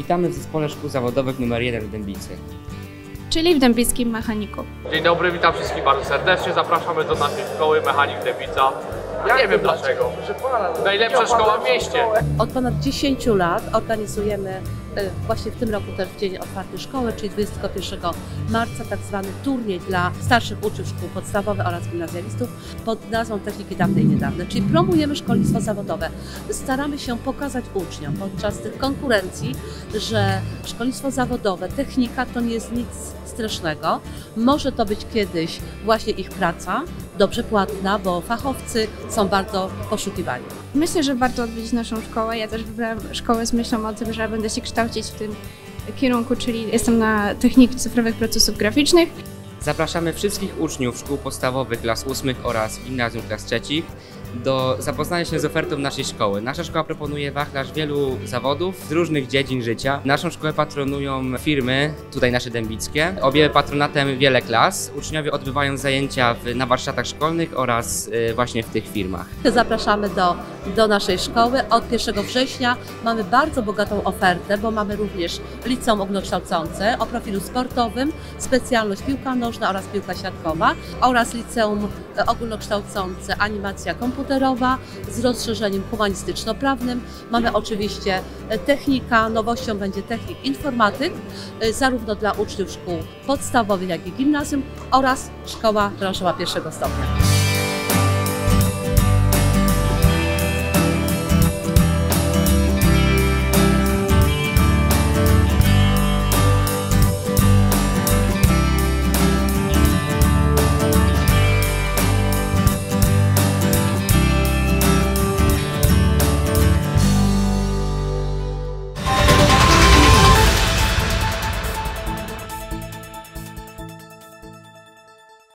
Witamy w Zespole Szkół Zawodowych nr 1 w Dębicy. Czyli w Dębickim Mechaniku. Dzień dobry, witam wszystkich bardzo serdecznie. Zapraszamy do naszej szkoły Mechanik Dębica. Ja nie wiem dlaczego. Najlepsza szkoła w mieście. Od ponad 10 lat organizujemy właśnie w tym roku też w Dzień Otwarty Szkoły, czyli 21 marca, tak zwany turniej dla starszych uczniów szkół podstawowych oraz gimnazjalistów pod nazwą Techniki Dawne i Niedawne, czyli promujemy szkolnictwo zawodowe. Staramy się pokazać uczniom podczas tych konkurencji, że szkolnictwo zawodowe, technika to nie jest nic strasznego. Może to być kiedyś właśnie ich praca, dobrze płatna, bo fachowcy są bardzo poszukiwani. Myślę, że warto odwiedzić naszą szkołę. Ja też wybrałam szkołę z myślą o tym, że będę się kształcić w tym kierunku, czyli jestem na Technikę Cyfrowych Procesów Graficznych. Zapraszamy wszystkich uczniów szkół podstawowych klas 8 oraz gimnazjum klas 3 do zapoznania się z ofertą naszej szkoły. Nasza szkoła proponuje wachlarz wielu zawodów z różnych dziedzin życia. Naszą szkołę patronują firmy, tutaj nasze dębickie. Objęły patronatem wiele klas. Uczniowie odbywają zajęcia na warsztatach szkolnych oraz właśnie w tych firmach. Zapraszamy do naszej szkoły. Od 1 września mamy bardzo bogatą ofertę, bo mamy również liceum ogólnokształcące o profilu sportowym, specjalność piłka nożna oraz piłka siatkowa oraz liceum ogólnokształcące animacja komputerowa z rozszerzeniem humanistyczno-prawnym. Mamy oczywiście technika, nowością będzie technik informatyk, zarówno dla uczniów szkół podstawowych, jak i gimnazjum oraz szkoła branżowa pierwszego stopnia.